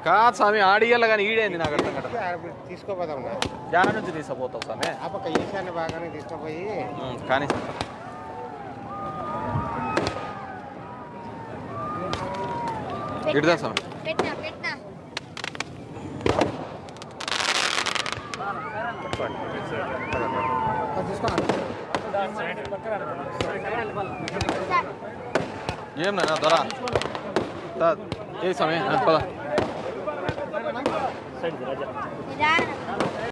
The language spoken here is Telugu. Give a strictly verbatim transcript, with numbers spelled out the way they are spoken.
కాదు స్వామి ఆడియాల కానీ ఈడేంది నాకు అర్థం కదా. తీసుకోపోదాం జాన నుంచి తీసుకుపోతావు స్వామి. ఆ పక్క ఈశాన్య బాగానే తీసుకుపోయి కానీ ఇడుదా స్వామి. ఏం నా దొరా ఏ స్వామి పద